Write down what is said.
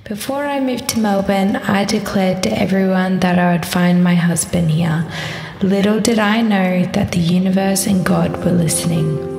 Before I moved to Melbourne, I declared to everyone that I would find my husband here. Little did I know that the universe and God were listening.